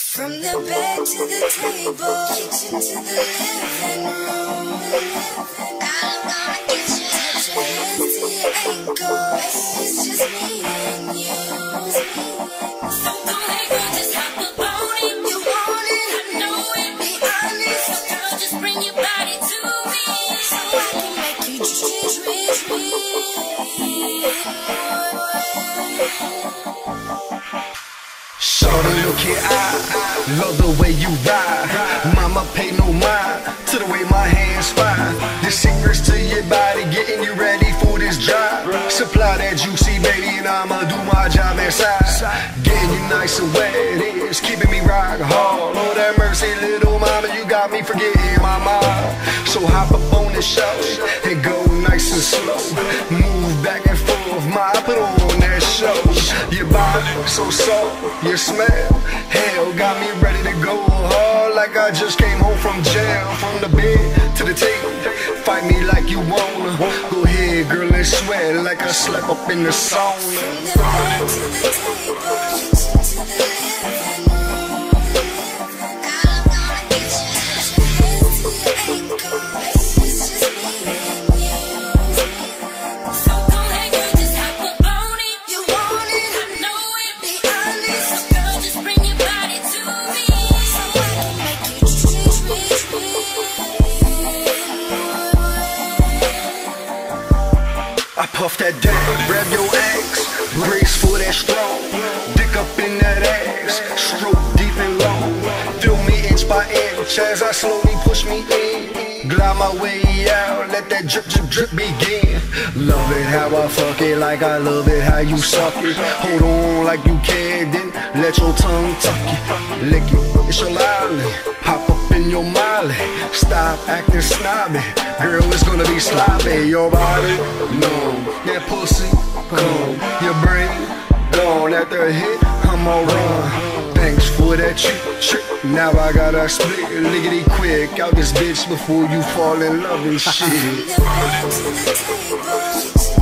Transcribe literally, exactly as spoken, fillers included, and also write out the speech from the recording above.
From the bed to the table, kitchen to the living room. I'm gonna get you. Touch your hands to your ankles. It's just me and you. So go ahead, girl, just hop up on it. You want it, I know it. Be honest, so girl, just bring your body to me, so I can make you dream, dream, dream. Shorty, look here, I love the way you ride. Mama, pay no mind to the way my hands fly. The secrets to your body, getting you ready for this drive. Supply that juicy, baby, and I'ma do my job inside. Getting you nice and wet, it's keeping me rock hard. Lord have mercy, little mama, you got me forgetting my mind. So hop up on the show and go nice and slow. Move back and forth, my put on that show. Your body so soft, your smell, hell, got me ready to go hard like I just came home from jail. From the bed to the table, fight me like you wanna. Go ahead, girl, and sweat like I slept up in the sauna. From the bed to the table, kitchen to the living room. I'm gonna get you. Touch your hands to your ankles. It's just me and you. So go ahead, girl, just hop up on it. You want it, I know it. Be honest, so girl, just bring your body to me, so I can make you dream, dream, dream. I puff that down, grab your ass, brace for that strong. Dick up in that ass, stroke deep and long. Feel me inch by inch as I slowly push me in. Glide my way out, let that drip, drip, drip begin. Love it how I fuck it, like I love it how you suck it. Hold on like you can, then let your tongue tuck it. Lick it, it's your lolly. Hop up in your molly, stop acting snobby. Girl, it's gonna be sloppy. Your body, no, that pussy, gone. Your brain, gone. After a hit, I'm on run. Thanks for that trick, trick. Now I gotta split, lickety quick out this bitch before you fall in love and shit. From the bed to the table, kitchen